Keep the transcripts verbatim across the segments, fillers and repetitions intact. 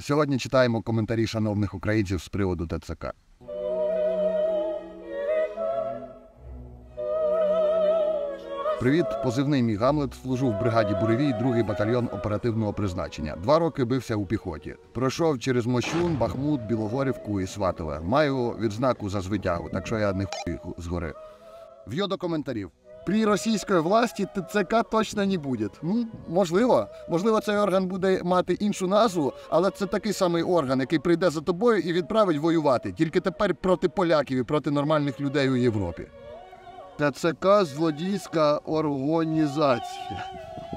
Сьогодні читаємо коментарі шановних українців з приводу ТЦК. Привіт, позивний мій Гамлет, служу в бригаді Буревій, другий батальйон оперативного призначення. Два роки бився у піхоті. Пройшов через Мощун, Бахмут, Білогорівку і Сватове. Маю відзнаку за звитягу, так що я не хуй згори. В'йо до коментарів. При російській власті ТЦК точно не буде. Ну, можливо. Можливо, цей орган буде мати іншу назву, але це такий самий орган, який прийде за тобою і відправить воювати. Тільки тепер проти поляків і проти нормальних людей у Європі. ТЦК – злодійська організація.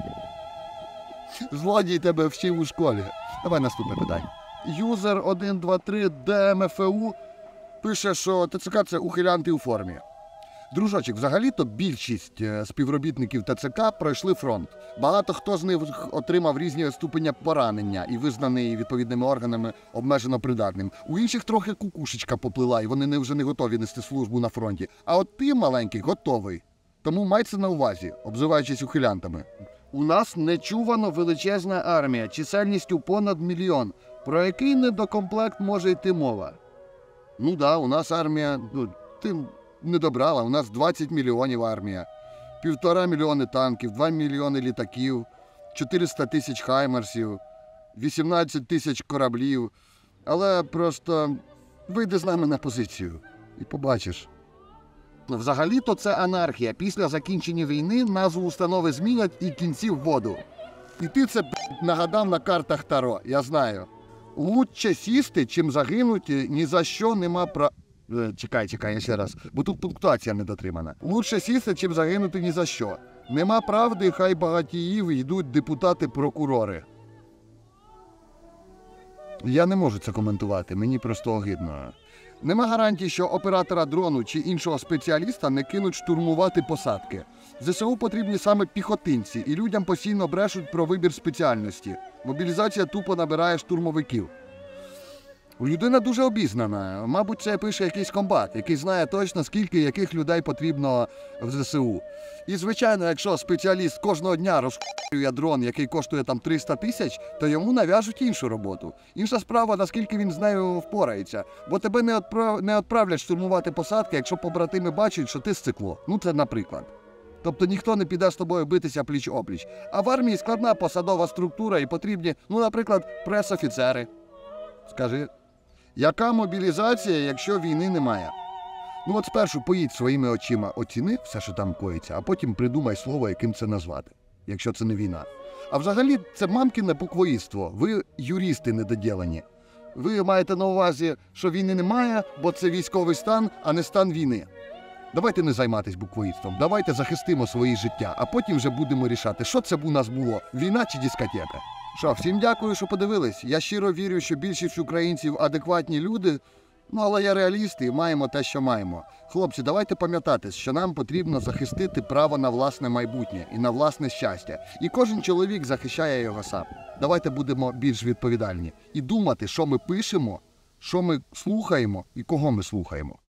Злодій тебе вчив у школі. Давай наступне питання. Юзер один два три ДМФУ пише, що ТЦК – це ухилянти у формі. Дружочок, взагалі-то більшість співробітників ТЦК пройшли фронт. Багато хто з них отримав різні ступені поранення і визнаний відповідними органами обмежено придатним. У інших трохи кукушечка поплила, і вони не вже не готові нести службу на фронті. А от ти, маленький, готовий. Тому май це на увазі, обзиваючись ухилянтами. У нас нечувано величезна армія, чисельністю понад мільйон. Про який недокомплект може йти мова? Ну да, у нас армія... Ну, ти... не добрала, у нас двадцять мільйонів армія, півтора мільйони танків, два мільйони літаків, чотириста тисяч хаймерсів, вісімнадцять тисяч кораблів. Але просто вийди з нами на позицію і побачиш. Взагалі-то це анархія. Після закінчення війни назву установи змінять і кінці в воду. І ти це нагадав на картах Таро, я знаю. Лучше сісти, чим загинути, ні за що нема права. Чекай, чекай, я ще раз, бо тут пунктуація не дотримана. Лучше сісти, чим загинути ні за що. Нема правди, хай багатіїв йдуть депутати-прокурори. Я не можу це коментувати, мені просто огидно. Нема гарантій, що оператора дрону чи іншого спеціаліста не кинуть штурмувати посадки. ЗСУ потрібні саме піхотинці, і людям постійно брешуть про вибір спеціальності. Мобілізація тупо набирає штурмовиків. Людина дуже обізнана. Мабуть, це пише якийсь комбат, який знає точно, скільки яких людей потрібно в ЗСУ. І, звичайно, якщо спеціаліст кожного дня розхуює дрон, який коштує там триста тисяч, то йому нав'яжуть іншу роботу. Інша справа, наскільки він з нею впорається. Бо тебе не, відправ... не відправлять штурмувати посадки, якщо побратими бачать, що ти сцикло. Ну, це наприклад. Тобто ніхто не піде з тобою битися пліч-опліч. А в армії складна посадова структура і потрібні, ну, наприклад, прес-офіцери. Скажи. Яка мобілізація, якщо війни немає? Ну от спершу поїдь своїми очима, оціни все, що там коїться, а потім придумай слово, яким це назвати, якщо це не війна. А взагалі це мамкине буквоїдство. Ви юристи недоділені. Ви маєте на увазі, що війни немає, бо це військовий стан, а не стан війни. Давайте не займатись буквоїдством, давайте захистимо свої життя, а потім вже будемо рішати, що це у нас було, війна чи дискотека. Що, всім дякую, що подивились. Я щиро вірю, що більшість українців адекватні люди, ну але я реаліст і маємо те, що маємо. Хлопці, давайте пам'ятати, що нам потрібно захистити право на власне майбутнє і на власне щастя. І кожен чоловік захищає його сам. Давайте будемо більш відповідальні і думати, що ми пишемо, що ми слухаємо і кого ми слухаємо.